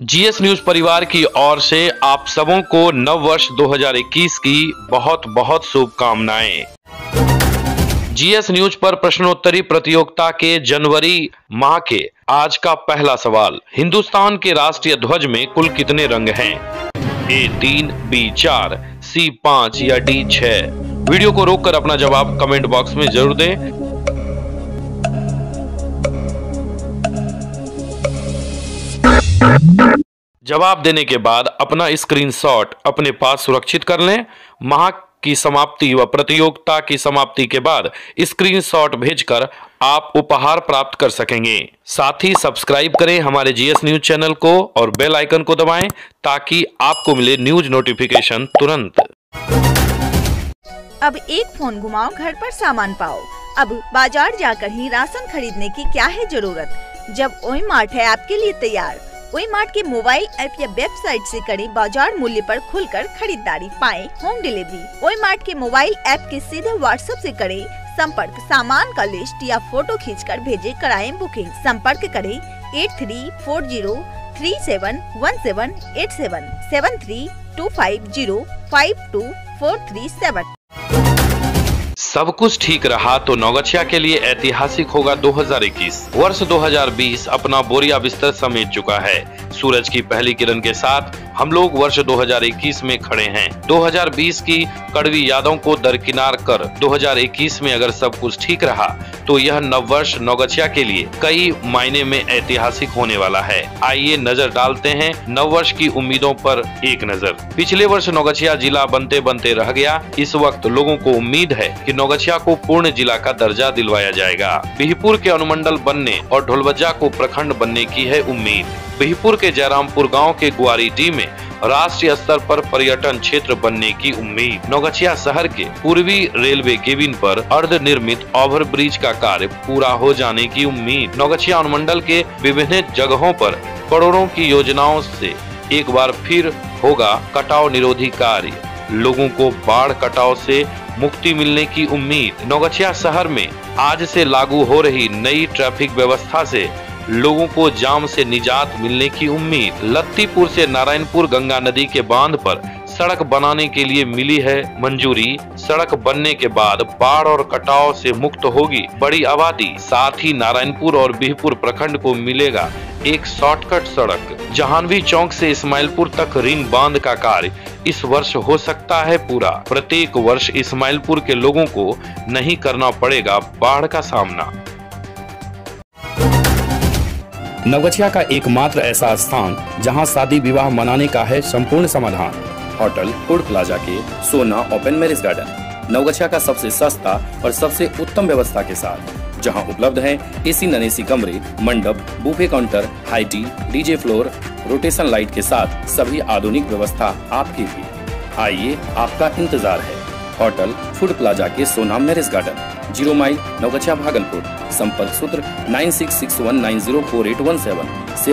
GS news परिवार की ओर से आप सबों को नव वर्ष 2021 की बहुत बहुत शुभकामनाएं। जीएस न्यूज पर प्रश्नोत्तरी प्रतियोगिता के जनवरी माह के आज का पहला सवाल, हिंदुस्तान के राष्ट्रीय ध्वज में कुल कितने रंग हैं? ए 3, बी 4, सी 5 या डी 6? वीडियो को रोककर अपना जवाब कमेंट बॉक्स में जरूर दें। जवाब देने के बाद अपना स्क्रीनशॉट अपने पास सुरक्षित कर लें। माह की समाप्ति व प्रतियोगिता की समाप्ति के बाद स्क्रीनशॉट भेजकर आप उपहार प्राप्त कर सकेंगे। साथ ही सब्सक्राइब करें हमारे जीएस न्यूज चैनल को और बेल आइकन को दबाएं ताकि आपको मिले न्यूज नोटिफिकेशन तुरंत। अब एक फोन घुमाओ, घर पर सामान पाओ। अब बाजार जाकर ही राशन खरीदने की क्या है जरूरत, जब ओई मार्ट है आपके लिए तैयार। ओई मार्ट के मोबाइल ऐप या वेबसाइट से करें बाजार मूल्य पर खुलकर खरीदारी, पाएं होम डिलीवरी। ओई मार्ट के मोबाइल ऐप के सीधे व्हाट्सएप से करें संपर्क, सामान का लिस्ट या फोटो खींचकर भेजे, कराएं बुकिंग। संपर्क करें 8340371787 7325052437। सब कुछ ठीक रहा तो नौगछिया के लिए ऐतिहासिक होगा 2021। वर्ष 2020 अपना बोरिया बिस्तर समेट चुका है। सूरज की पहली किरण के साथ हम लोग वर्ष 2021 में खड़े हैं। 2020 की कड़वी यादों को दरकिनार कर 2021 में अगर सब कुछ ठीक रहा तो यह नव वर्ष नौगछिया के लिए कई मायने में ऐतिहासिक होने वाला है। आइए नजर डालते हैं नव वर्ष की उम्मीदों पर एक नजर। पिछले वर्ष नौगछिया जिला बनते बनते रह गया। इस वक्त लोगों को उम्मीद है कि नौगछिया को पूर्ण जिला का दर्जा दिलवाया जाएगा। बिहपुर के अनुमंडल बनने और ढोलबज्जा को प्रखंड बनने की है उम्मीद। बिहपुर के जयरामपुर गांव के ग्वारीडीह में राष्ट्रीय स्तर पर पर्यटन क्षेत्र बनने की उम्मीद। नौगछिया शहर के पूर्वी रेलवे केबिन पर अर्ध निर्मित ओवर ब्रिज का कार्य पूरा हो जाने की उम्मीद। नौगछिया अनुमंडल के विभिन्न जगहों पर करोड़ों की योजनाओं से एक बार फिर होगा कटाव निरोधी कार्य। लोगों को बाढ़ कटाव से मुक्ति मिलने की उम्मीद। नौगछिया शहर में आज से लागू हो रही नई ट्रैफिक व्यवस्था से लोगों को जाम से निजात मिलने की उम्मीद। लत्तीपुर से नारायणपुर गंगा नदी के बांध पर सड़क बनाने के लिए मिली है मंजूरी। सड़क बनने के बाद बाढ़ और कटाव से मुक्त होगी बड़ी आबादी। साथ ही नारायणपुर और बिहपुर प्रखंड को मिलेगा एक शॉर्टकट सड़क। जहानवी चौक से इस्माइलपुर तक रिंग बांध का कार्य इस वर्ष हो सकता है पूरा। प्रत्येक वर्ष इस्माइलपुर के लोगों को नहीं करना पड़ेगा बाढ़ का सामना। नौगछिया का एकमात्र ऐसा स्थान जहां शादी विवाह मनाने का है संपूर्ण समाधान। होटल फूड प्लाजा के सोना ओपन मैरिज गार्डन नौगछिया का सबसे सस्ता और सबसे उत्तम व्यवस्था के साथ, जहां उपलब्ध है एसी नॉन एसी कमरे, मंडप, buffet counter, high tea, DJ floor, rotation light के साथ सभी आधुनिक व्यवस्था आपके लिए। आइए, आपका इंतजार है। होटल फूड प्लाजा के Sona marriage garden, 0 mile Naugachhia Bhagalpur. संपर्क सूत्र 9661904817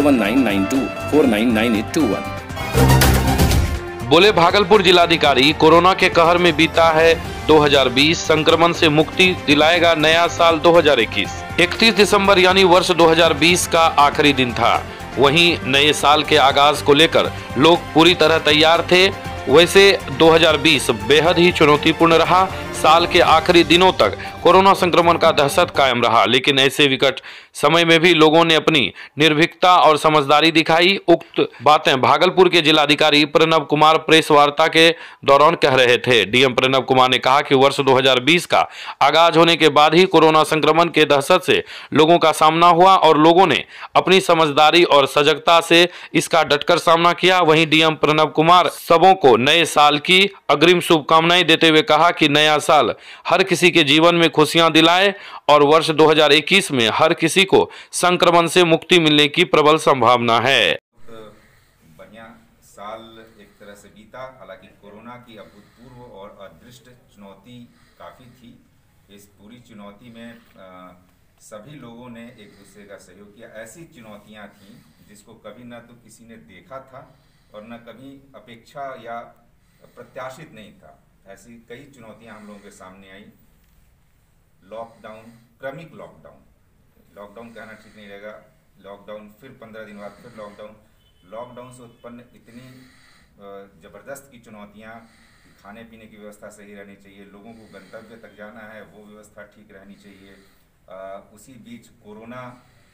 7992499821। बोले भागलपुर जिलाधिकारी, कोरोना के कहर में बीता है 2020, संक्रमण से मुक्ति दिलाएगा नया साल 2021। 31 दिसंबर यानी वर्ष 2020 का आखिरी दिन था। वहीं नए साल के आगाज को लेकर लोग पूरी तरह तैयार थे। वैसे 2020 बेहद ही चुनौतीपूर्ण रहा। साल के आखिरी दिनों तक कोरोना संक्रमण का दहशत कायम रहा, लेकिन ऐसे विकट समय में भी लोगों ने अपनी निर्भीकता और समझदारी दिखाई। उक्त बातें भागलपुर के जिलाधिकारी प्रणव कुमार प्रेस वार्ता के दौरान कह रहे थे। डीएम प्रणव कुमार ने कहा कि वर्ष 2020 का आगाज होने के बाद ही कोरोना संक्रमण के दहशत से लोगों का सामना हुआ और लोगों ने अपनी समझदारी और सजगता से इसका डटकर सामना किया। वहीं डीएम प्रणव कुमार सबों को नए साल की अग्रिम शुभकामनाएं देते हुए कहा कि नया साल हर किसी के जीवन में खुशियां दिलाए और वर्ष 2021 में हर किसी को संक्रमण से मुक्ति मिलने की प्रबल संभावना है। बढ़िया साल एक तरह से बीता। हालांकि कोरोना की अभूतपूर्व और अदृष्ट चुनौती काफ़ी थी। इस पूरी चुनौती में सभी लोगों ने एक दूसरे का सहयोग किया। ऐसी चुनौतियां थीं जिसको कभी न तो किसी ने देखा था और न कभी अपेक्षा या प्रत्याशित नहीं था। ऐसी कई चुनौतियां हम लोगों के सामने आई। लॉकडाउन, क्रमिक लॉकडाउन कहना ठीक नहीं रहेगा। लॉकडाउन, फिर 15 दिन बाद फिर लॉकडाउन, लॉकडाउन से उत्पन्न इतनी ज़बरदस्त की चुनौतियाँ, खाने पीने की व्यवस्था सही रहनी चाहिए, लोगों को गंतव्य तक जाना है वो व्यवस्था ठीक रहनी चाहिए। उसी बीच कोरोना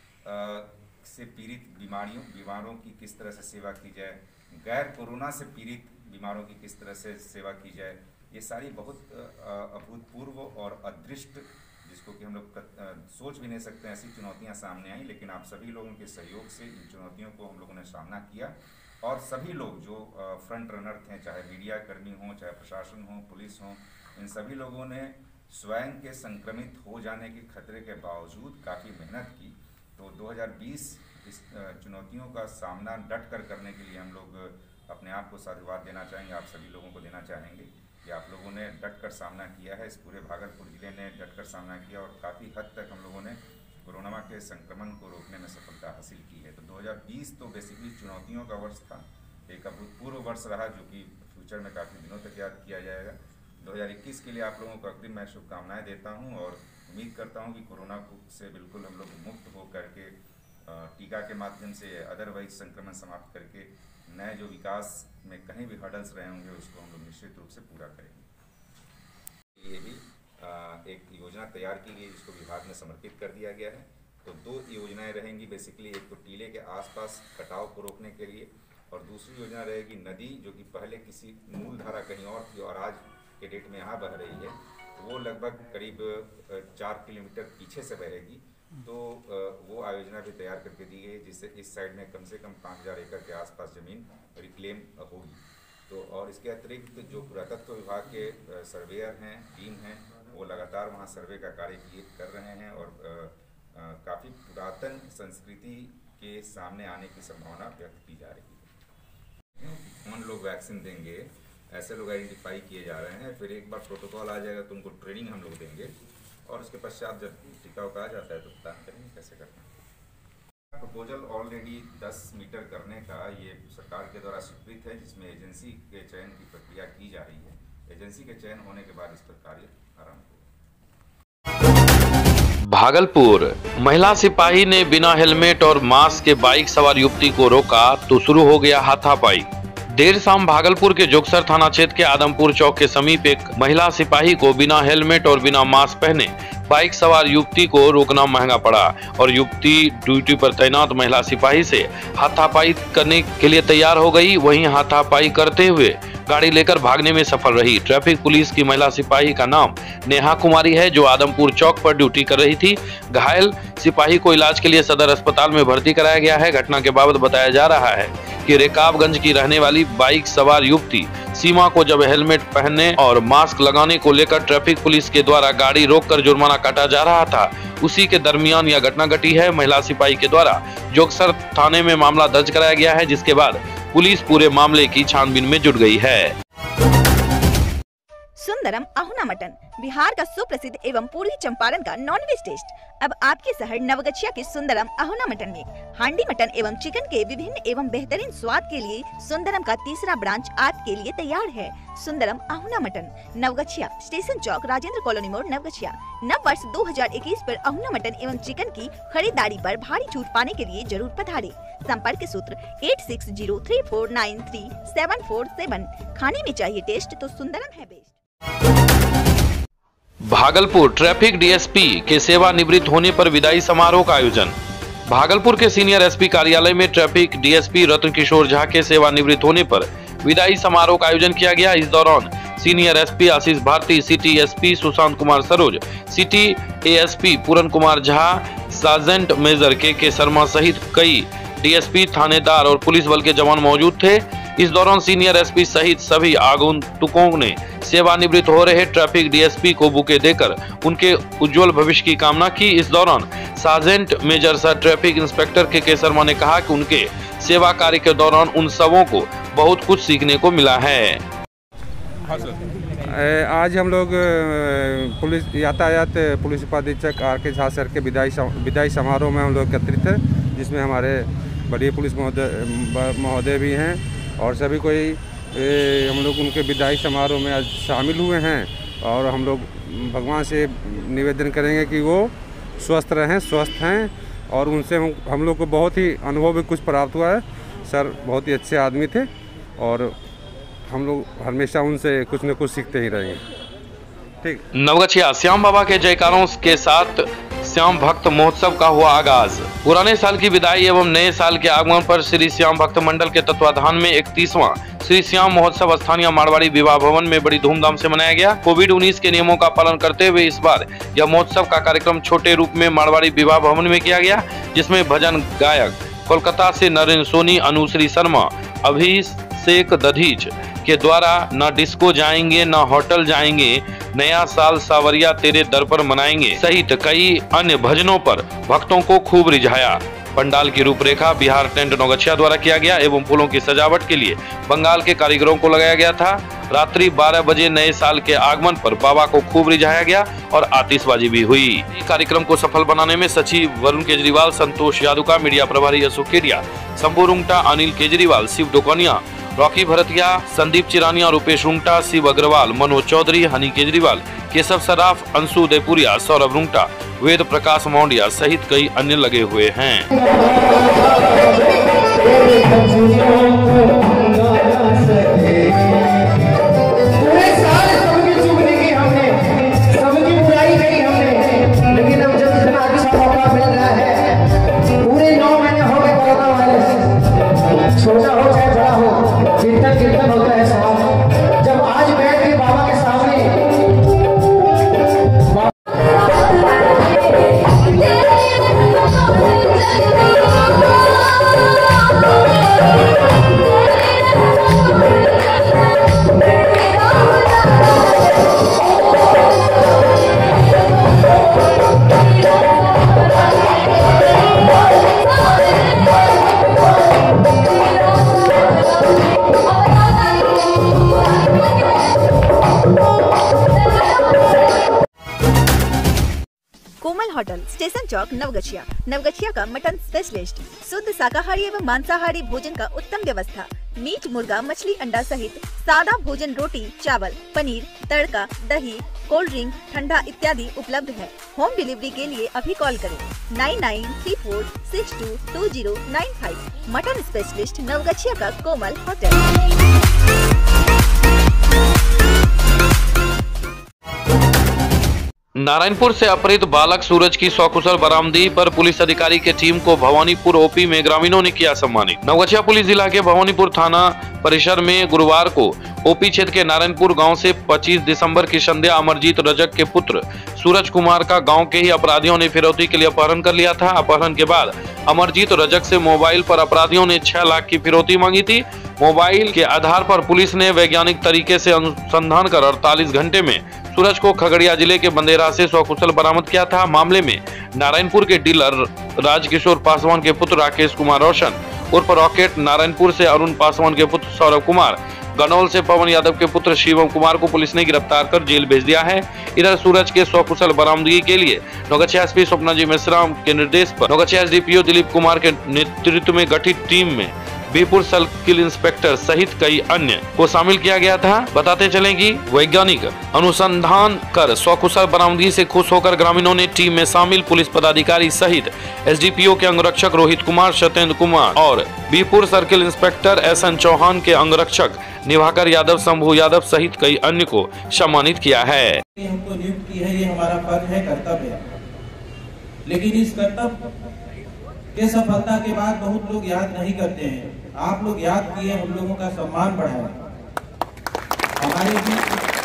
से पीड़ित बीमारों की किस तरह से सेवा की जाए, गैर कोरोना से पीड़ित बीमारों की किस तरह से सेवा की जाए, ये सारी बहुत अभूतपूर्व और अदृष्ट, जिसको कि हम लोग सोच भी नहीं सकते, ऐसी चुनौतियां सामने आई। लेकिन आप सभी लोगों के सहयोग से इन चुनौतियों को हम लोगों ने सामना किया और सभी लोग जो फ्रंट रनर थे, चाहे मीडिया कर्मी हों, चाहे प्रशासन हो, पुलिस हो, इन सभी लोगों ने स्वयं के संक्रमित हो जाने के खतरे के बावजूद काफ़ी मेहनत की। तो 2020 इस चुनौतियों का सामना डट कर करने के लिए हम लोग अपने आप को साधुवाद देना चाहेंगे, आप सभी लोगों को देना चाहेंगे कि आप लोगों ने डट कर सामना किया है। इस पूरे भागलपुर ज़िले ने डट कर सामना किया और काफ़ी हद तक हम लोगों ने कोरोना के संक्रमण को रोकने में सफलता हासिल की है। तो 2020 तो बेसिकली चुनौतियों का वर्ष था, एक अभूतपूर्व वर्ष रहा जो कि फ्यूचर में काफ़ी दिनों तक याद किया जाएगा। 2021 के लिए आप लोगों को अग्रिम मैं शुभकामनाएं देता हूं और उम्मीद करता हूं कि कोरोना से बिल्कुल हम लोग मुक्त हो करके टीका के माध्यम से अदरवाइज संक्रमण समाप्त करके नए जो विकास में कहीं भी हर्डल्स रहे होंगे उसको हम लोग निश्चित रूप से पूरा करेंगे। ये भी एक योजना तैयार की गई जिसको विभाग में समर्पित कर दिया गया है। तो 2 योजनाएं रहेंगी बेसिकली, एक तो टीले के आसपास कटाव को रोकने के लिए और दूसरी योजना रहेगी नदी जो कि पहले किसी मूल धारा कहीं और थी और आज के डेट में यहाँ बह रही है, तो वो लगभग करीब 4 किलोमीटर पीछे से बहेगी। तो वो आयोजना भी तैयार करके दी गई जिससे इस साइड में कम से कम 5000 एकड़ के आसपास ज़मीन रिक्लेम होगी। तो और इसके अतिरिक्त जो पुरातत्व विभाग के सर्वेयर हैं, टीम हैं, वो लगातार वहाँ सर्वे का कार्य कर रहे हैं और काफ़ी पुरातन संस्कृति के सामने आने की संभावना व्यक्त की जा रही है। कौन लोग वैक्सीन देंगे, ऐसे लोग आइडेंटिफाई किए जा रहे हैं। फिर एक बार प्रोटोकॉल आ जाएगा तो उनको ट्रेनिंग हम लोग देंगे और उसके पश्चात जब टीका आ जाता है तो प्लान करेंगे कैसे करना है। प्रपोजल ऑलरेडी 10 मीटर करने का ये सरकार के द्वारा स्वीकृत है, जिसमें एजेंसी के चयन की प्रक्रिया की जा रही है। एजेंसी के चयन होने के बाद इस पर कार्य आरंभ होगा। भागलपुर महिला सिपाही ने बिना हेलमेट और मास्क के बाइक सवार युवती को रोका तो शुरू हो गया हाथापाई। देर शाम भागलपुर के जोगसर थाना क्षेत्र के आदमपुर चौक के समीप एक महिला सिपाही को बिना हेलमेट और बिना मास्क पहने बाइक सवार युवती को रोकना महंगा पड़ा और युवती ड्यूटी पर तैनात महिला सिपाही से हाथापाई करने के लिए तैयार हो गई। वहीं हाथापाई करते हुए गाड़ी लेकर भागने में सफल रही। ट्रैफिक पुलिस की महिला सिपाही का नाम नेहा कुमारी है जो आदमपुर चौक पर ड्यूटी कर रही थी। घायल सिपाही को इलाज के लिए सदर अस्पताल में भर्ती कराया गया है। घटना के बाबत बताया जा रहा है कि रेकाबगंज की रहने वाली बाइक सवार युवती सीमा को जब हेलमेट पहनने और मास्क लगाने को लेकर ट्रैफिक पुलिस के द्वारा गाड़ी रोककर जुर्माना काटा जा रहा था, उसी के दरमियान यह घटना घटी है। महिला सिपाही के द्वारा जोगसर थाने में मामला दर्ज कराया गया है, जिसके बाद पुलिस पूरे मामले की छानबीन में जुट गई है। सुंदरम अहुना मटन, बिहार का सुप्रसिद्ध एवं पूर्वी चंपारण का नॉनवेज टेस्ट अब आपके शहर नवगछिया के सुंदरम अहुना मटन में। हांडी मटन एवं चिकन के विभिन्न एवं बेहतरीन स्वाद के लिए सुंदरम का तीसरा ब्रांच आपके लिए तैयार है। Sundaram Ahuna mutton, Naugachhia, station chowk, Rajendra colony मोड़, नवगछिया। नव वर्ष 2021 पर अहुना मटन एवं चिकन की खरीदारी पर भारी छूट पाने के लिए जरूर पधारें। संपर्क सूत्र 8603493747। खाने में चाहिए टेस्ट तो सुंदरम है बेस्ट। भागलपुर ट्रैफिक डीएसपी के सेवानिवृत्त होने पर विदाई समारोह का आयोजन। भागलपुर के सीनियर एसपी कार्यालय में ट्रैफिक डीएसपी रत्न किशोर झा के सेवानिवृत्त होने पर विदाई समारोह का आयोजन किया गया। इस दौरान senior SP Ashish Bharti, city SP Sushant Kumar Saroj, city ASP Puran Kumar Jha, sergeant major K Sharma सहित कई डीएसपी, थानेदार और पुलिस बल के जवान मौजूद थे। इस दौरान सीनियर एसपी सहित सभी आगंतुकों ने सेवानिवृत्त हो रहे ट्रैफिक डीएसपी को बुके देकर उनके उज्जवल भविष्य की कामना की। इस दौरान सार्जेंट मेजर सह ट्रैफिक इंस्पेक्टर के शर्मा ने कहा कि उनके सेवा कार्य के दौरान उन सबों को बहुत कुछ सीखने को मिला है। आज हम लोग पुलिस यातायात पुलिस उपाधीक्षक RK झा सर के विदाई समारोह में हम लोग एकत्रित हैं, जिसमें हमारे बड़े पुलिस महोदय भी हैं और सभी कोई हम लोग उनके विदाई समारोह में आज शामिल हुए हैं। और हम लोग भगवान से निवेदन करेंगे कि वो स्वस्थ रहें, स्वस्थ हैं और उनसे हम लोग को बहुत ही अनुभव भी कुछ प्राप्त हुआ है। सर बहुत ही अच्छे आदमी थे और हम लोग हमेशा उनसे कुछ न कुछ सीखते ही रहेंगे। ठीक। नवगछिया श्याम बाबा के जयकारों के साथ श्याम भक्त महोत्सव का हुआ आगाज। पुराने साल की विदाई एवं नए साल के आगमन पर श्री श्याम भक्त मंडल के तत्वाधान में 31वां श्री श्याम महोत्सव स्थानीय मारवाड़ी विवाह भवन में बड़ी धूमधाम से मनाया गया। कोविड-19 के नियमों का पालन करते हुए इस बार यह महोत्सव का कार्यक्रम छोटे रूप में मारवाड़ी विवाह भवन में किया गया, जिसमें भजन गायक कोलकाता से नरेंद्र सोनी, अनुश्री शर्मा, अभिषेक दधीच के द्वारा न डिस्को जाएंगे न होटल जाएंगे, नया साल सावरिया तेरे दर पर मनाएंगे सहित कई अन्य भजनों पर भक्तों को खूब रिझाया। पंडाल की रूपरेखा बिहार टेंट नौगछिया द्वारा किया गया एवं फूलों की सजावट के लिए बंगाल के कारीगरों को लगाया गया था। रात्रि 12 बजे नए साल के आगमन पर बाबा को खूब रिझाया गया और आतिशबाजी भी हुई। कार्यक्रम को सफल बनाने में सचिव वरुण केजरीवाल, संतोष यादुका, मीडिया प्रभारी अशोक केडिया, शंभू रुंगटा, अनिल केजरीवाल, शिव डोकनिया, रॉकी भरतिया, संदीप चिरानिया, रूपेश रुंगटा, शिव अग्रवाल, मनोज चौधरी, हनी केजरीवाल, केशव सराफ, अंशु देपुरिया, सौरभ रुंगटा, वेद प्रकाश मौंडिया सहित कई अन्य लगे हुए हैं। Hotel, station chowk, Naugachhia. नवगछिया का मटन स्पेशलिस्ट, शुद्ध शाकाहारी एवं मांसाहारी भोजन का उत्तम व्यवस्था। मीट, मुर्गा, मछली, अंडा सहित सादा भोजन, रोटी, चावल, पनीर, तड़का, दही, कोल्ड ड्रिंक, ठंडा इत्यादि उपलब्ध है। होम डिलीवरी के लिए अभी कॉल करें 9934622095। मटन स्पेशलिस्ट, नवगछिया का कोमल होटल। नारायणपुर से अपहृत बालक सूरज की सकुशल बरामदगी पर पुलिस अधिकारी के टीम को भवानीपुर ओपी में ग्रामीणों ने किया सम्मानित। नवगछिया पुलिस जिला के भवानीपुर थाना परिसर में गुरुवार को ओपी क्षेत्र के नारायणपुर गांव से 25 दिसंबर की संध्या अमरजीत रजक के पुत्र सूरज कुमार का गांव के ही अपराधियों ने फिरौती के लिए अपहरण कर लिया था। अपहरण के बाद अमरजीत रजक से मोबाइल पर अपराधियों ने 6 लाख की फिरौती मांगी थी। मोबाइल के आधार पर पुलिस ने वैज्ञानिक तरीके से अनुसंधान कर 48 घंटे में सूरज को खगड़िया जिले के बंदेरा से सकुशल बरामद किया था। मामले में नारायणपुर के डीलर राजकिशोर पासवान के पुत्र राकेश कुमार रोशन उर्फ रॉकेट, नारायणपुर से अरुण पासवान के पुत्र सौरभ कुमार, गनौल से पवन यादव के पुत्र शिवम कुमार को पुलिस ने गिरफ्तार कर जेल भेज दिया है। इधर सूरज के सकुशल बरामदगी के लिए नवगछिया एसपी स्वप्ना जी मिश्रा के निर्देश पर नवगछिया एसडीपीओ दिलीप कुमार के नेतृत्व में गठित टीम में बीरपुर सर्किल इंस्पेक्टर सहित कई अन्य को शामिल किया गया था। बताते चलें कि वैज्ञानिक अनुसंधान कर सकुशल बरामदगी से खुश होकर ग्रामीणों ने टीम में शामिल पुलिस पदाधिकारी सहित एसडीपीओ के अंगरक्षक रोहित कुमार, सत्येंद्र कुमार और Birpur circle inspector SN Chauhan के अंगरक्षक निभाकर यादव, शंभू यादव सहित कई अन्य को सम्मानित किया है। हमको नियुक्त की है, ये हमारा फर्ज है, कर्तव्य है। लेकिन इस कर्तव्य के सफलता के बाद बहुत लोग याद नहीं करते हैं। आप लोग याद किए, हम लोगों का सम्मान बढ़ाए। हमारे बीच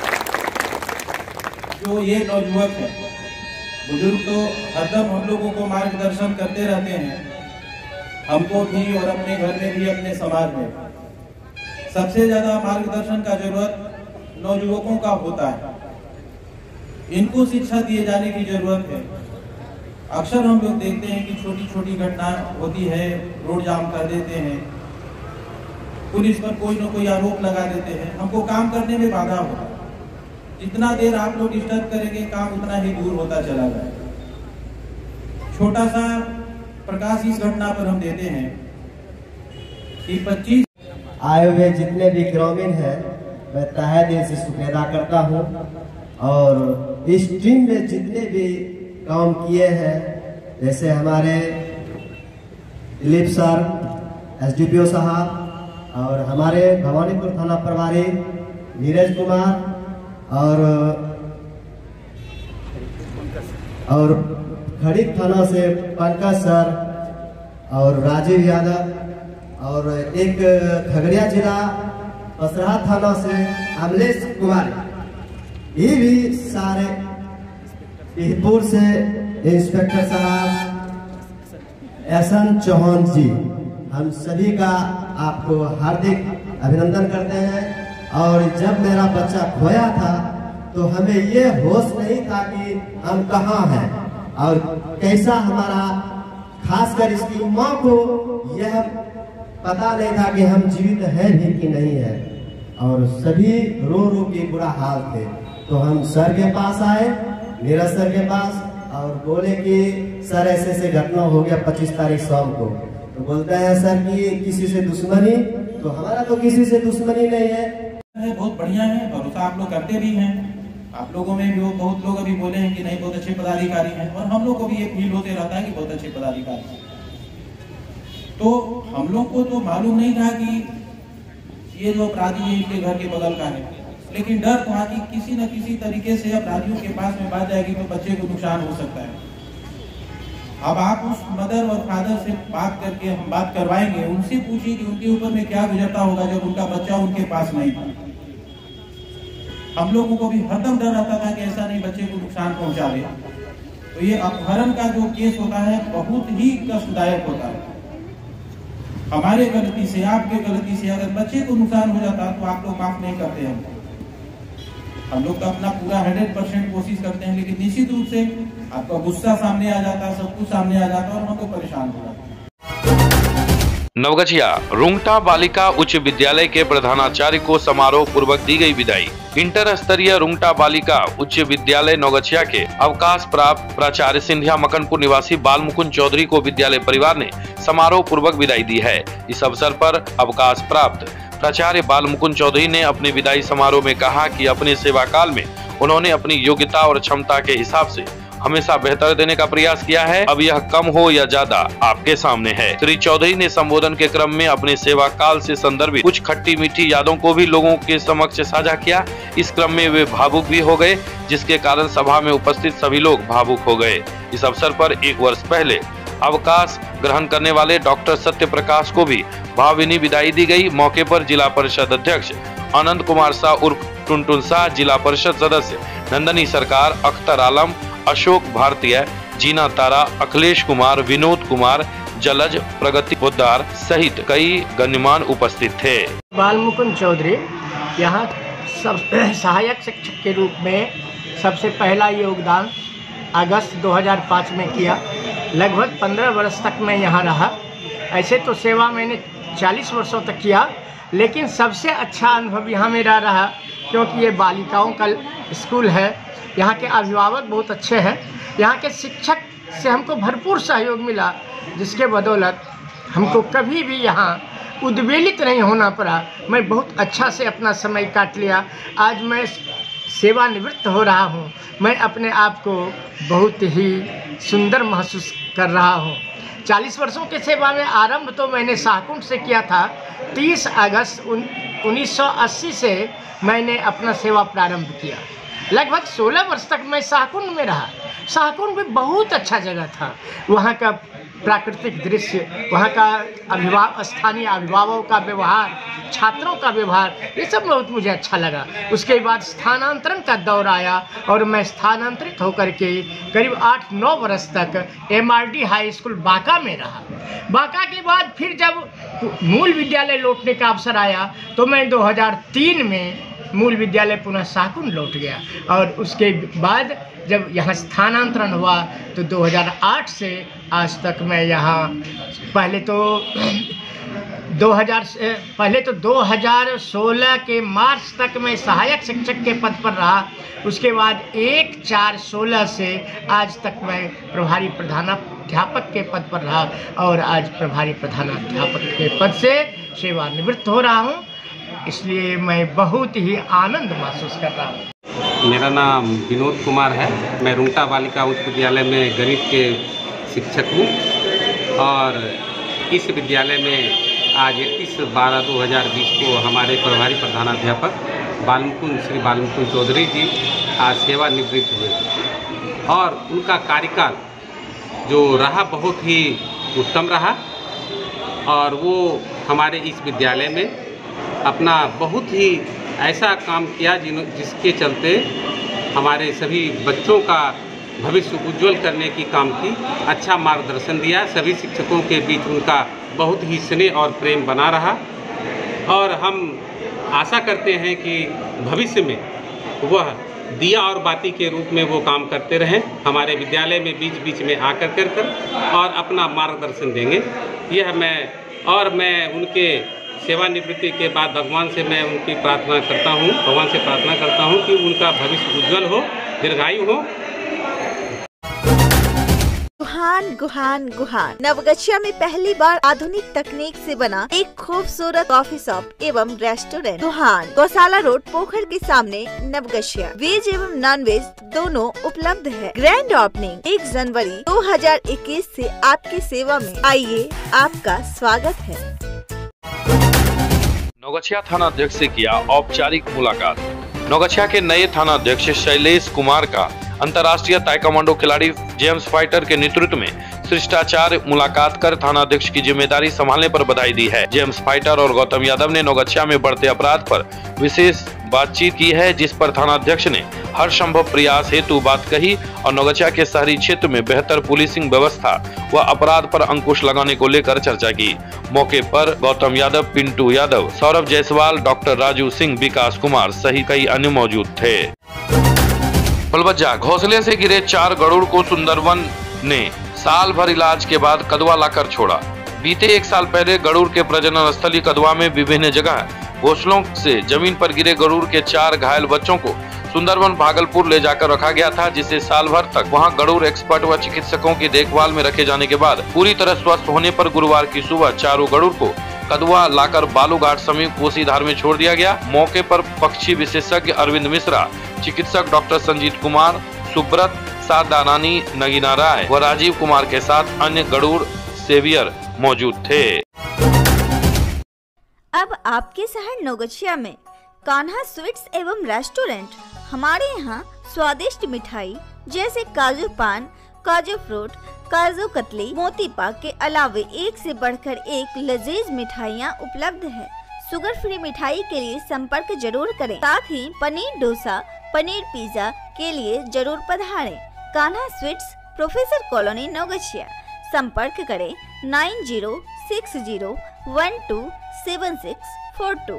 जो ये नौजुवक है, बुजुर्ग तो हरदम हम लोगों को मार्गदर्शन करते रहते हैं, हमको भी और अपने घर में भी, अपने समाज में। सबसे ज्यादा मार्गदर्शन का जरूरत नौजुवकों का होता है। इनको शिक्षा दिए जाने की जरूरत है। अक्सर हम लोग देखते हैं कि छोटी छोटी घटना होती है, रोड जाम कर देते हैं, पुलिस पर कोई न कोई आरोप लगा देते हैं, हमको काम करने में बाधा होता है। जितना देर आप लोग डिस्टर्ब करेंगे, काम उतना ही दूर होता चला जाएगा। छोटा सा प्रकाश इस घटना पर हम देते हैं कि 25 आए हुए जितने भी ग्रामीण हैं, मैं तहे दिल से शुक्रिया अदा करता हूं। और इस टीम में जितने भी काम किए हैं, जैसे हमारे दिलीप सर, एसडीपीओ साहब और हमारे भवानीपुर थाना प्रभारी नीरज कुमार और खड़ीक थाना से पंकज सर और राजीव यादव और एक खगड़िया जिला पसराहा थाना से अमलेश कुमार, ये भी सारे बिहपुर से इंस्पेक्टर साहब एहसन चौहान जी, हम सभी का आपको हार्दिक अभिनंदन करते हैं। और जब मेरा बच्चा खोया था तो हमें ये होश नहीं था कि हम कहाँ हैं और कैसा हमारा, खासकर इसकी माँ को यह पता नहीं था कि हम जीवित हैं भी कि नहीं है, और सभी रो रो के बुरा हाल थे। तो हम सर के पास आए, नीरज सर के पास, और बोले कि सर ऐसे ऐसे घटना हो गया 25 तारीख शाम को। तो बोलते हैं सर कि किसी से दुश्मनी, तो हमारा तो किसी से दुश्मनी नहीं है। बहुत बढ़िया है, भरोसा आप लोग करते भी हैं। आप लोगों में भी बहुत लोग अभी बोले हैं कि नहीं बहुत अच्छे पदाधिकारी हैं, और हम लोग को भी ये फील होते रहता है कि बहुत अच्छे पदाधिकारी हैं। तो हम लोग को तो मालूम नहीं था कि ये जो अपराधी है इनके घर के बगल का है, लेकिन डर था कि किसी न किसी तरीके से अपराधियों के पास में बात जाएगी तो बच्चे को नुकसान हो सकता है। अब आप उस मदर और फादर से बात करके हम बात करवाएंगे, उनसे पूछिए कि उनके ऊपर में क्या गुजरता होगा जब उनका बच्चा उनके पास नहीं था। हम लोगों को भी हरदम डर रहता था कि ऐसा नहीं बच्चे को नुकसान पहुंचावे। तो ये अपहरण का जो केस होता है बहुत ही कष्टदायक होता है। हमारे गलती से, आपके गलती से अगर बच्चे को नुकसान हो जाता तो आप लोग माफ नहीं करते हैं। हम लोग तो अपना पूरा 100% कोशिश करते हैं, लेकिन निश्चित रूप से आपका गुस्सा सामने आ जाता है, सब कुछ सामने आ जाता है और हम तो परेशान हो जाते हैं। नवगछिया रुंगटा बालिका उच्च विद्यालय के प्रधानाचार्य को समारोह पूर्वक दी गई विदाई। इंटर स्तरीय रुंगटा बालिका उच्च विद्यालय नवगछिया के अवकाश प्राप्त प्राचार्य सिंधिया मकनपुर निवासी बालमुकुंद चौधरी को विद्यालय परिवार ने समारोह पूर्वक विदाई दी है। इस अवसर पर अवकाश प्राप्त प्राचार्य बालमुकुंद चौधरी ने अपने विदाई समारोह में कहा कि अपने सेवा काल में उन्होंने अपनी योग्यता और क्षमता के हिसाब से हमेशा बेहतर देने का प्रयास किया है। अब यह कम हो या ज्यादा आपके सामने है। श्री चौधरी ने संबोधन के क्रम में अपने सेवा काल से संदर्भित कुछ खट्टी मीठी यादों को भी लोगों के समक्ष साझा किया। इस क्रम में वे भावुक भी हो गए, जिसके कारण सभा में उपस्थित सभी लोग भावुक हो गए। इस अवसर पर 1 वर्ष पहले अवकाश ग्रहण करने वाले डॉक्टर सत्य प्रकाश को भी भावभीनी विदाई दी गई। मौके पर जिला परिषद अध्यक्ष आनंद कुमार शाह उर्फ टुनटुन शाह, जिला परिषद सदस्य नंदनी सरकार, अख्तर आलम, अशोक भारतीय, जीना तारा, अखिलेश कुमार, विनोद कुमार, जलज, प्रगति पोद्दार सहित कई गण्यमान्य उपस्थित थे। बालमुकुंद चौधरी यहाँ सब सहायक शिक्षक के रूप में सबसे पहला योगदान अगस्त 2005 में किया। लगभग 15 वर्ष तक मैं यहाँ रहा। ऐसे तो सेवा मैंने 40 वर्षों तक किया, लेकिन सबसे अच्छा अनुभव यहाँ मेरा रहा क्योंकि ये बालिकाओं का स्कूल है। यहाँ के अभिभावक बहुत अच्छे हैं। यहाँ के शिक्षक से हमको भरपूर सहयोग मिला, जिसके बदौलत हमको कभी भी यहाँ उद्वेलित नहीं होना पड़ा। मैं बहुत अच्छा से अपना समय काट लिया। आज मैं सेवानिवृत्त हो रहा हूँ। मैं अपने आप को बहुत ही सुंदर महसूस कर रहा हूँ। 40 वर्षों की सेवा में आरंभ तो मैंने शाहकुंड से किया था। 30 अगस्त 1980 से मैंने अपना सेवा प्रारंभ किया। लगभग 16 वर्ष तक मैं शाहकुंड में रहा। शाहकुंड भी बहुत अच्छा जगह था। वहाँ का प्राकृतिक दृश्य, वहाँ का स्थानीय अभिभावकों का व्यवहार, छात्रों का व्यवहार, ये सब बहुत मुझे अच्छा लगा। उसके बाद स्थानांतरण का दौर आया और मैं स्थानांतरित होकर के करीब 8-9 वर्ष तक MRD हाई स्कूल बांका में रहा। बांका के बाद फिर जब मूल विद्यालय लौटने का अवसर आया तो मैं 2003 में मूल विद्यालय पुनः शाहकुंड लौट गया। और उसके बाद जब यहाँ स्थानांतरण हुआ तो 2008 से आज तक मैं यहाँ पहले तो 2016 के मार्च तक मैं सहायक शिक्षक के पद पर रहा। उसके बाद 1/4/16 से आज तक मैं प्रभारी प्रधानाध्यापक के पद पर रहा और आज प्रभारी प्रधानाध्यापक के पद से सेवानिवृत्त हो रहा हूँ। इसलिए मैं बहुत ही आनंद महसूस कर रहा हूँ। मेरा नाम विनोद कुमार है। मैं रुंगटा बालिका उच्च विद्यालय में गणित के शिक्षक हूँ और इस विद्यालय में आज 31/12/2020 को हमारे प्रभारी प्रधानाध्यापक श्री बालमुकुंद चौधरी जी आज सेवानिवृत्त हुए और उनका कार्यकाल जो रहा बहुत ही उत्तम रहा और वो हमारे इस विद्यालय में अपना बहुत ही ऐसा काम किया जिसके चलते हमारे सभी बच्चों का भविष्य उज्जवल करने की काम की, अच्छा मार्गदर्शन दिया। सभी शिक्षकों के बीच उनका बहुत ही स्नेह और प्रेम बना रहा और हम आशा करते हैं कि भविष्य में वह दिया और बाती के रूप में वो काम करते रहें, हमारे विद्यालय में बीच बीच में आकर कर और अपना मार्गदर्शन देंगे। यह मैं उनके सेवानिवृत्ति के बाद भगवान से मैं उनकी प्रार्थना करता हूँ कि उनका भविष्य उज्जवल हो, दीर्घायु हो। गुहान नवगछिया में पहली बार आधुनिक तकनीक से बना एक खूबसूरत कॉफी शॉप एवं रेस्टोरेंट गुहान, गौशाला रोड, पोखर के सामने, नवगछिया। वेज एवं नॉन वेज दोनों उपलब्ध है। ग्रैंड ओपनिंग 1 जनवरी 2021 से आपकी सेवा में। आइए, आपका स्वागत है। नवगछिया थाना अध्यक्ष से किया औपचारिक मुलाकात। नवगछिया के नए थाना अध्यक्ष शैलेश कुमार का अंतर्राष्ट्रीय ताइक्वांडो खिलाड़ी जेम्स फाइटर के नेतृत्व में शिष्टाचार मुलाकात कर थाना अध्यक्ष की जिम्मेदारी संभालने पर बधाई दी है। जेम्स फाइटर और गौतम यादव ने नवगछिया में बढ़ते अपराध पर विशेष बातचीत की है, जिस पर थाना अध्यक्ष ने हर संभव प्रयास हेतु बात कही और नवगछिया के शहरी क्षेत्र में बेहतर पुलिसिंग व्यवस्था व अपराध पर अंकुश लगाने को लेकर चर्चा की। मौके पर गौतम यादव, पिंटू यादव, सौरभ जायसवाल, डॉक्टर राजू सिंह, विकास कुमार सहित कई अन्य मौजूद थे। बलबज्जा घोंसले से गिरे 4 गरुड़ को सुंदरवन ने साल भर इलाज के बाद कदवा लाकर छोड़ा। बीते 1 साल पहले गरुड़ के प्रजनन स्थली कदवा में विभिन्न जगह घोंसलों से जमीन पर गिरे गरुड़ के 4 घायल बच्चों को सुंदरवन भागलपुर ले जाकर रखा गया था, जिसे साल भर तक वहां गरुड़ एक्सपर्ट व चिकित्सकों की देखभाल में रखे जाने के बाद पूरी तरह स्वस्थ होने पर गुरुवार की सुबह चारों गरुड़ को कदवा लाकर बालूघाट समीप कोसी धार में छोड़ दिया गया। मौके पर पक्षी विशेषज्ञ अरविंद मिश्रा, चिकित्सक डॉक्टर संजीत कुमार, सुब्रत, सादा रानी, नगीना राय व राजीव कुमार के साथ अन्य गरुड़ सेवियर मौजूद थे। अब आपके शहर नवगछिया में कान्हा स्वीट्स एवं रेस्टोरेंट। हमारे यहाँ स्वादिष्ट मिठाई जैसे काजू पान, काजू फ्रूट, काजू कतली, मोती पाक के अलावे एक से बढ़कर एक लजीज मिठाइयाँ उपलब्ध है। शुगर फ्री मिठाई के लिए संपर्क जरूर करें। साथ ही पनीर डोसा, पनीर पिज्जा के लिए जरूर पधारें। Kanha sweets, professor colony, Naugachhia. संपर्क करें 9060127642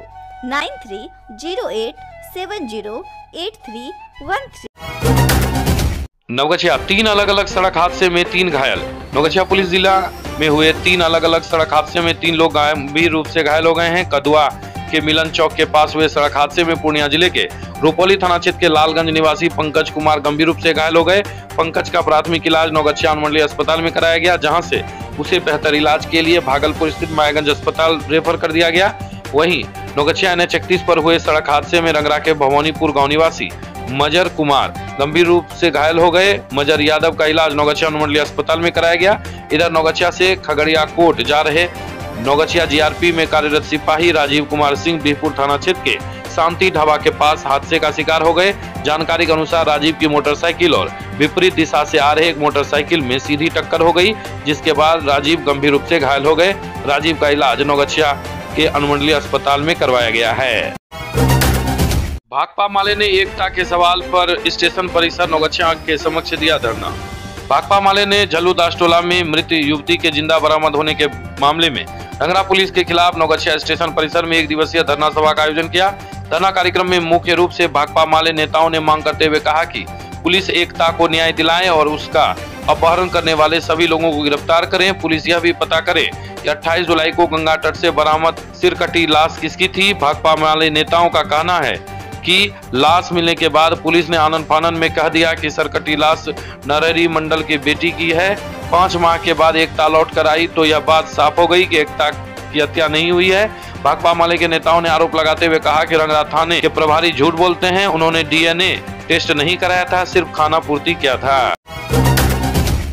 9308708313। नवगछिया 3 अलग अलग सड़क हादसे में 3 घायल। नवगछिया पुलिस जिला में हुए 3 अलग अलग सड़क हादसे में 3 लोग गंभीर रूप से घायल हो गए हैं। कदवा के मिलन चौक के पास हुए सड़क हादसे में पूर्णिया जिले के रुपौली थाना क्षेत्र के लालगंज निवासी पंकज कुमार गंभीर रूप से घायल हो गए। पंकज का प्राथमिक इलाज नवगछिया अनुमंडलीय अस्पताल में कराया गया, जहां से उसे बेहतर इलाज के लिए भागलपुर स्थित मायागंज अस्पताल रेफर कर दिया गया। वहीं नवगछिया NH 31 पर हुए सड़क हादसे में रंगरा के भवानीपुर गांव निवासी मजर कुमार गंभीर रूप से घायल हो गए। मजर यादव का इलाज नवगछिया अनुमंडलीय अस्पताल में कराया गया। इधर नवगछिया से खगड़िया कोट जा रहे नवगछिया GRP में कार्यरत सिपाही राजीव कुमार सिंह बिहपुर थाना क्षेत्र के शांति ढाबा के पास हादसे का शिकार हो गए। जानकारी के अनुसार राजीव की मोटरसाइकिल और विपरीत दिशा से आ रहे एक मोटरसाइकिल में सीधी टक्कर हो गई, जिसके बाद राजीव गंभीर रूप से घायल हो गए। राजीव का इलाज नवगछिया के अनुमंडलीय अस्पताल में करवाया गया है। भाकपा माले ने एकता के सवाल पर स्टेशन परिसर नवगछिया के समक्ष दिया धरना। भाकपा माले ने झल्लू दासटोला में मृत युवती के जिंदा बरामद होने के मामले में रंगरा पुलिस के खिलाफ नवगछिया स्टेशन परिसर में 1 दिवसीय धरना सभा का आयोजन किया। धरना कार्यक्रम में मुख्य रूप से भाकपा माले नेताओं ने मांग करते हुए कहा कि पुलिस एकता को न्याय दिलाए और उसका अपहरण करने वाले सभी लोगों को गिरफ्तार करें। पुलिस यह भी पता करे कि 28 जुलाई को गंगा तट से बरामद सिरकटी लाश किसकी थी। भाकपा माले नेताओं का कहना है कि लाश मिलने के बाद पुलिस ने आनन फानन में कह दिया कि सरकटी लाश नरहरी मंडल की बेटी की है। 5 माह के बाद एकता लौट कर आई तो यह बात साफ हो गई कि एकता की हत्या नहीं हुई है। भाकपा माले के नेताओं ने आरोप लगाते हुए कहा कि रंगरा थाने के प्रभारी झूठ बोलते हैं। उन्होंने DNA टेस्ट नहीं कराया था, सिर्फ खाना पूर्ति किया था।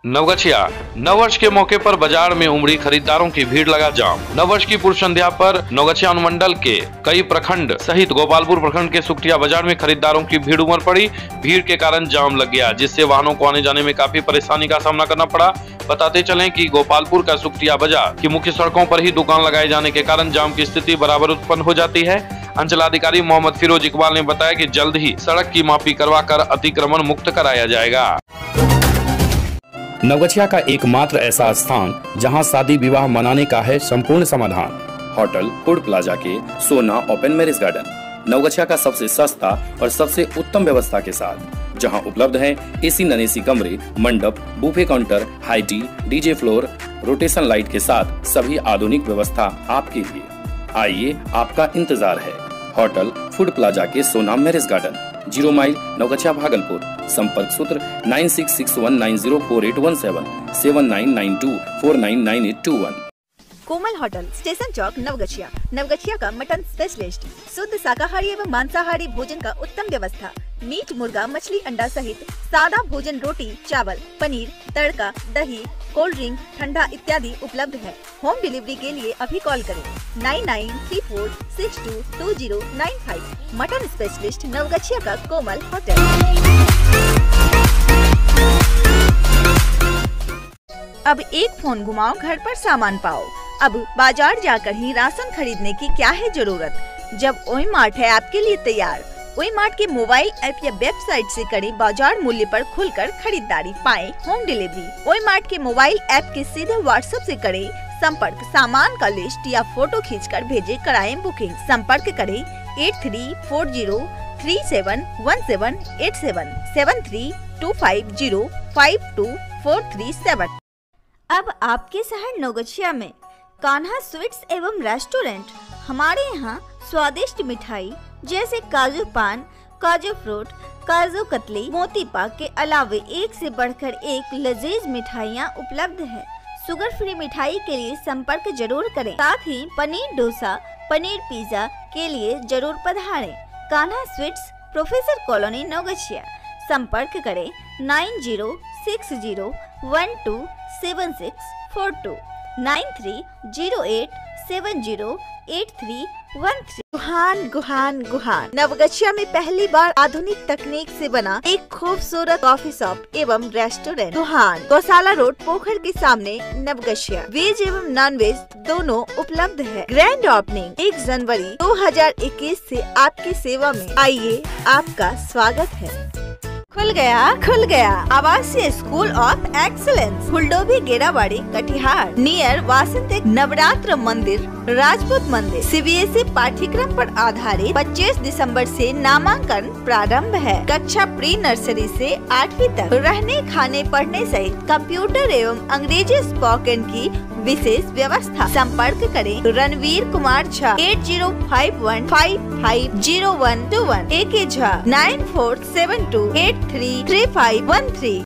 नवगछिया नववर्ष के मौके पर बाजार में उमड़ी खरीदारों की भीड़ लगा जाम। नववर्ष की पूर्व संध्या पर नवगछिया अनुमंडल के कई प्रखंड सहित गोपालपुर प्रखंड के सुखटिया बाजार में खरीदारों की भीड़ उमड़ पड़ी। भीड़ के कारण जाम लग गया, जिससे वाहनों को आने जाने में काफी परेशानी का सामना करना पड़ा। बताते चलें कि गोपालपुर का सुखटिया बाजार की मुख्य सड़कों पर ही दुकान लगाए जाने के कारण जाम की स्थिति बराबर उत्पन्न हो जाती है। अंचलाधिकारी मोहम्मद फिरोज इकबाल ने बताया कि जल्द ही सड़क की मापी करवाकर अतिक्रमण मुक्त कराया जाएगा। नवगछिया का एकमात्र ऐसा स्थान जहां शादी विवाह मनाने का है संपूर्ण समाधान, होटल फूड प्लाजा के सोना ओपन मैरिज गार्डन। नवगछिया का सबसे सस्ता और सबसे उत्तम व्यवस्था के साथ, जहां उपलब्ध है एसी नॉन एसी कमरे, मंडप, buffet counter, high tea, DJ floor, rotation light के साथ सभी आधुनिक व्यवस्था आपके लिए। आइए, आपका इंतजार है। होटल फूड प्लाजा के Sona marriage garden, 0 mile Naugachhia Bhagalpur. संपर्क सूत्र 9661904817 7992499821। Komal hotel, station chowk, Naugachhia. नवगछिया का मटन स्पेशलिस्ट, शुद्ध शाकाहारी एवं मांसाहारी भोजन का उत्तम व्यवस्था। मीट, मुर्गा, मछली, अंडा सहित सादा भोजन, रोटी, चावल, पनीर, तड़का, दही, कोल्ड ड्रिंक, ठंडा इत्यादि उपलब्ध है। होम डिलीवरी के लिए अभी कॉल करें 9934622095। मटन स्पेशलिस्ट नवगछिया का कोमल होटल। अब एक फोन घुमाओ, घर पर सामान पाओ। अब बाजार जाकर ही राशन खरीदने की क्या है जरूरत, जब ओई मार्ट है आपके लिए तैयार। ओई मार्ट के मोबाइल ऐप या वेबसाइट से करें बाजार मूल्य पर खुलकर खरीदारी, पाएं होम डिलीवरी। ओई मार्ट के मोबाइल ऐप के सीधे व्हाट्सएप से करें संपर्क, सामान का लिस्ट या फोटो खींचकर भेजे, कराएं बुकिंग। संपर्क करें 8340371787 7325052437। अब आपके शहर नवगछिया में कान्हा स्वीट्स एवं रेस्टोरेंट। हमारे यहाँ स्वादिष्ट मिठाई जैसे काजू पान, काजू फ्रूट, काजू कतली, मोती पाक के अलावे एक से बढ़कर एक लजीज मिठाइयाँ उपलब्ध है। शुगर फ्री मिठाई के लिए संपर्क जरूर करें। साथ ही पनीर डोसा, पनीर पिज्जा के लिए जरूर पधारें। Kanha sweets, professor colony, Naugachhia. संपर्क करें 9060127642 9308708313। गुहान नवगछिया में पहली बार आधुनिक तकनीक से बना एक खूबसूरत कॉफी शॉप एवं रेस्टोरेंट गुहान, गौशाला रोड, पोखर के सामने, नवगछिया। वेज एवं नॉन वेज दोनों उपलब्ध है। ग्रैंड ओपनिंग 1 जनवरी 2021 से आपकी सेवा में। आइए, आपका स्वागत है। खुल गया आवासीय school of excellence, Fuldobhi, Gerabari, Katihar, near वासंतिक नवरात्र मंदिर, राजपूत मंदिर। सीबीएसई पाठ्यक्रम पर आधारित 25 दिसंबर से नामांकन प्रारंभ है। कक्षा प्री नर्सरी से 8वीं तक। रहने, खाने, पढ़ने सहित कंप्यूटर एवं अंग्रेजी स्पोकन की विशेष व्यवस्था। संपर्क करें रणवीर कुमार झा 8051550121, AK झा 9472833513।